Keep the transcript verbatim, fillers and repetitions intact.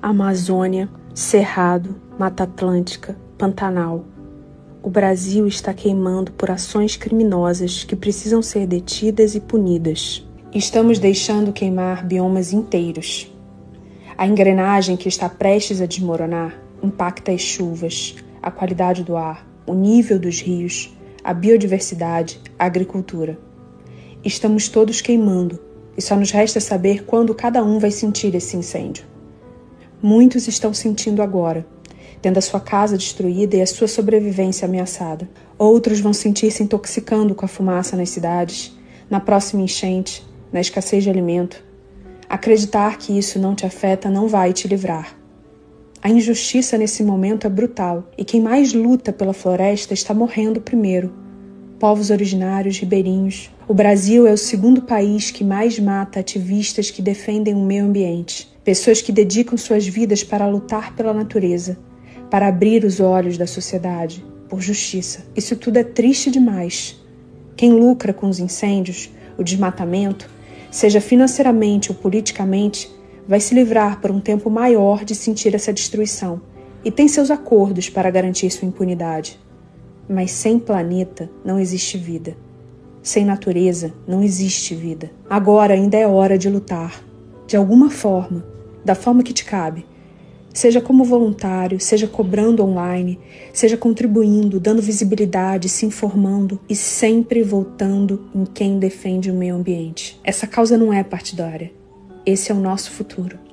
Amazônia, Cerrado, Mata Atlântica, Pantanal. O Brasil está queimando por ações criminosas que precisam ser detidas e punidas. Estamos deixando queimar biomas inteiros. A engrenagem que está prestes a desmoronar impacta as chuvas, a qualidade do ar, o nível dos rios, a biodiversidade, a agricultura. Estamos todos queimando e só nos resta saber quando cada um vai sentir esse incêndio. Muitos estão sentindo agora, tendo a sua casa destruída e a sua sobrevivência ameaçada. Outros vão sentir se intoxicando com a fumaça nas cidades, na próxima enchente, na escassez de alimento. Acreditar que isso não te afeta não vai te livrar. A injustiça nesse momento é brutal e quem mais luta pela floresta está morrendo primeiro. Povos originários, ribeirinhos. O Brasil é o segundo país que mais mata ativistas que defendem o meio ambiente. Pessoas que dedicam suas vidas para lutar pela natureza, para abrir os olhos da sociedade, por justiça. Isso tudo é triste demais. Quem lucra com os incêndios, o desmatamento, seja financeiramente ou politicamente, vai se livrar por um tempo maior de sentir essa destruição e tem seus acordos para garantir sua impunidade. Mas sem planeta não existe vida. Sem natureza não existe vida. Agora ainda é hora de lutar, de alguma forma, da forma que te cabe. Seja como voluntário, seja cobrando online, seja contribuindo, dando visibilidade, se informando e sempre voltando em quem defende o meio ambiente. Essa causa não é partidária. Esse é o nosso futuro.